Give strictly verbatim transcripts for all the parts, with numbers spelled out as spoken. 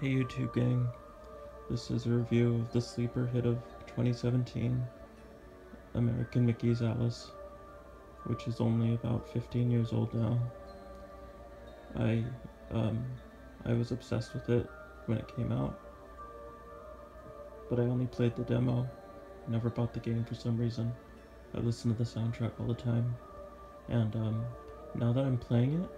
Hey YouTube gang, this is a review of the sleeper hit of twenty seventeen, American Mickey's Alice, which is only about fifteen years old now. I, um, I was obsessed with it when it came out, but I only played the demo, never bought the game for some reason. I listened to the soundtrack all the time, and um, now that I'm playing it,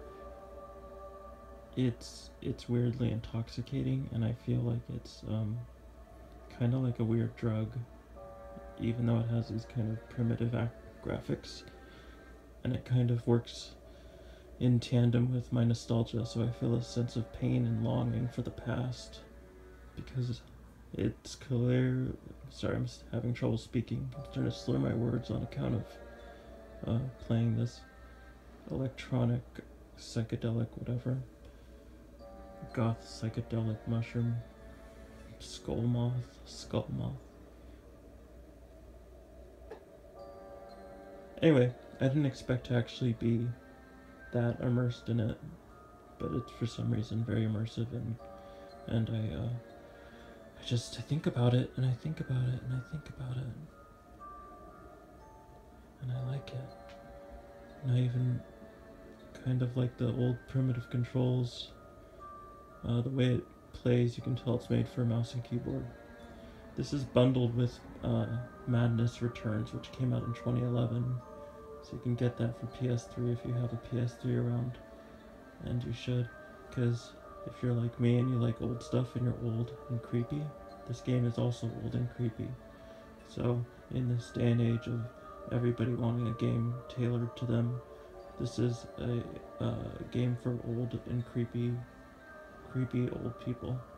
it's it's weirdly intoxicating, and I feel like it's um, kind of like a weird drug, even though it has these kind of primitive graphics, and it kind of works in tandem with my nostalgia, so I feel a sense of pain and longing for the past, because it's clear. Sorry, I'm having trouble speaking. I'm trying to slur my words on account of uh, playing this electronic, psychedelic, whatever, goth psychedelic mushroom, skull moth, skull moth. Anyway, I didn't expect to actually be that immersed in it, but it's for some reason very immersive, and and I uh, I just I think about it and I think about it and I think about it, and I like it. And I even kind of like the old primitive controls. Uh, the way it plays, you can tell it's made for a mouse and keyboard. This is bundled with uh, Madness Returns, which came out in twenty eleven. So you can get that for P S three if you have a P S three around. And you should, because if you're like me and you like old stuff and you're old and creepy, this game is also old and creepy. So in this day and age of everybody wanting a game tailored to them, this is a uh, game for old and creepy, creepy old people.